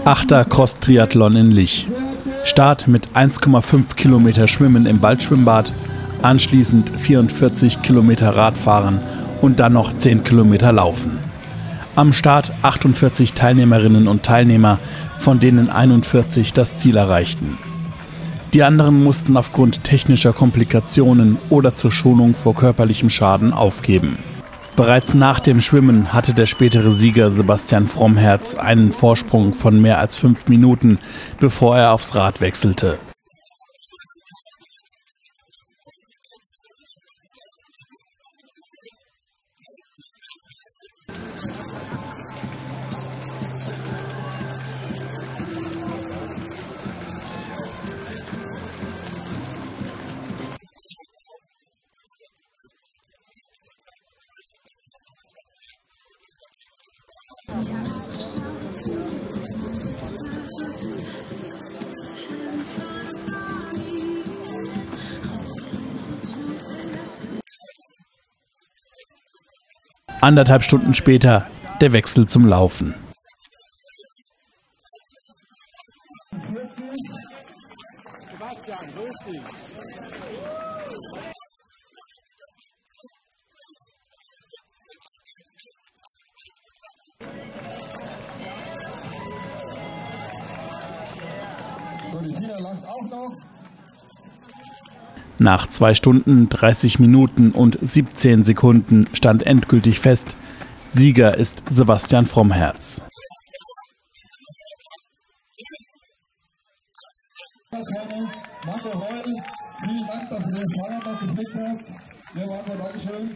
8. Cross-Triathlon in Lich. Start mit 1,5 Kilometer Schwimmen im Waldschwimmbad, anschließend 44 Kilometer Radfahren und dann noch 10 Kilometer Laufen. Am Start 48 Teilnehmerinnen und Teilnehmer, von denen 41 das Ziel erreichten. Die anderen mussten aufgrund technischer Komplikationen oder zur Schonung vor körperlichem Schaden aufgeben. Bereits nach dem Schwimmen hatte der spätere Sieger Sebastian Frommherz einen Vorsprung von mehr als 5 Minuten, bevor er aufs Rad wechselte. Anderthalb Stunden später der Wechsel zum Laufen. Nach 2 Stunden, 30 Minuten und 17 Sekunden stand endgültig fest, Sieger ist Sebastian Frommherz. Vielen Dank, dass du das Fahrrad noch geklickt hast. Ja, Marco, Dankeschön.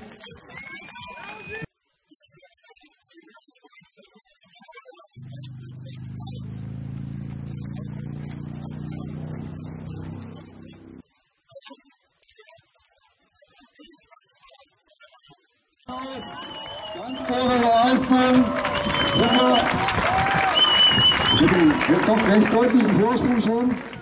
Ganz tolle Leistung. Super. Mit dem doch recht deutlichen Vorsprung schon.